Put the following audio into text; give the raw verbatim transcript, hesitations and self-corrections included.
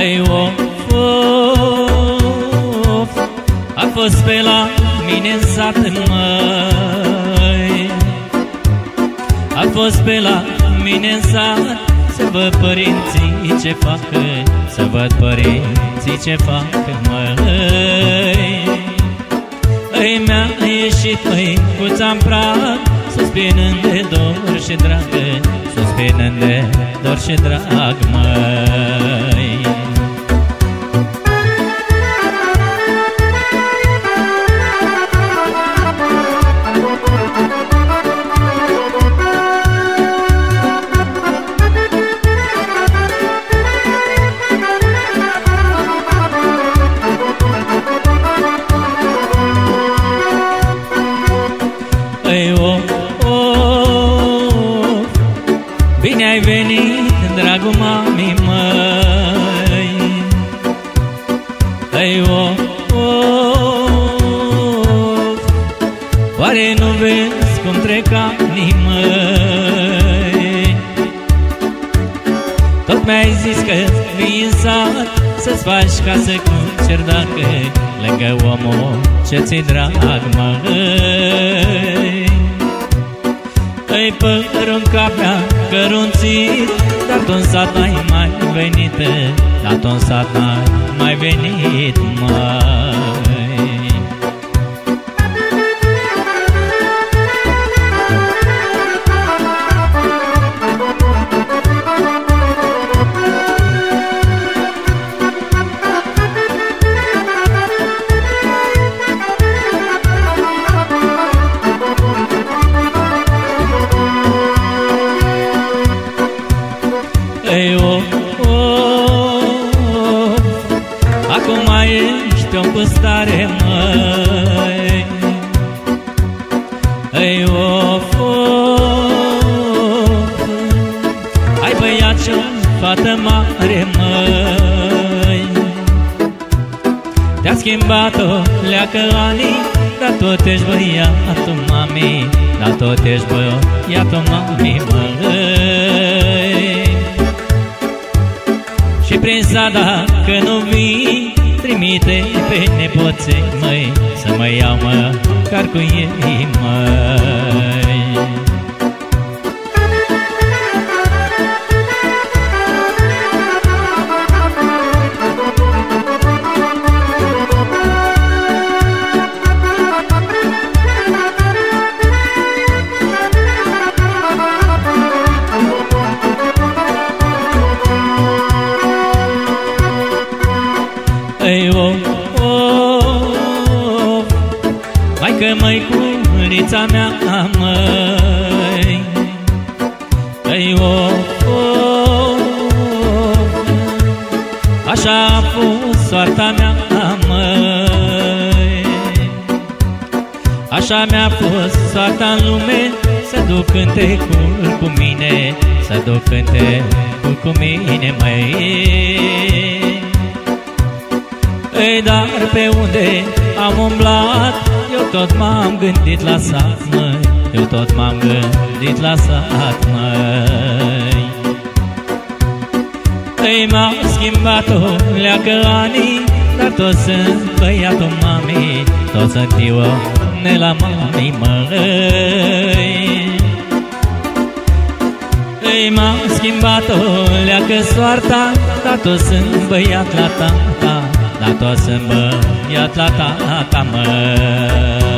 Ei, of, of, a fost pe la mine în sat, măi. A fost pe la mine în sat, să văd părinții ce fac, să văd părinții ce fac, măi. Ei, mi-a ieșit măicuța-n prag, suspinând de dor și drag, suspinând de dor și drag, măi. Ei, of, of, bine ai venit, dragul mami, măi. Ei, of, of, oare nu vezi cum trec anii, măi? Tot mi-ai zis că vii în sat să-ți faci casă cu cerdac, lângă omul ce ți-i drag, măi. Ei, părul-n cap mi-a cărunțit, dar tu-n sat n-ai mai venit, dar tu-n sat n-ai mai venit, măi. Ei, of, of, acum ești o păstare, măi. Ei, of, of, ai băiat și o fată mare, măi. Te-a schimbat-o leacă anii, dar tot ești băiatul mami, dar tot ești băiatul mami, măi. Și prin sat dacă nu vii, trimite pe nepoței, măi, să mă iau măcar cu ei, măi. Ei, of, of, maică, măiculița mea, măi. Ei, of, of, așa a fost soarta mea, măi. Așa mi-a fost soarta în lume, să duc cântecul cu mine, să duc cântecul cu mine, măi. Ei, dar pe unde am umblat, eu tot m-am gândit la sat, măi. Eu tot m-am gândit la sat, măi. Ei, m-au schimbat-o leacă anii, dar toți sunt băiatul mami, toți sunt eu ne la mami, măi. Ei, m-au schimbat-o leacă soarta, dar toți sunt băiat la tata, dar toți sunt băiat la tata, măi.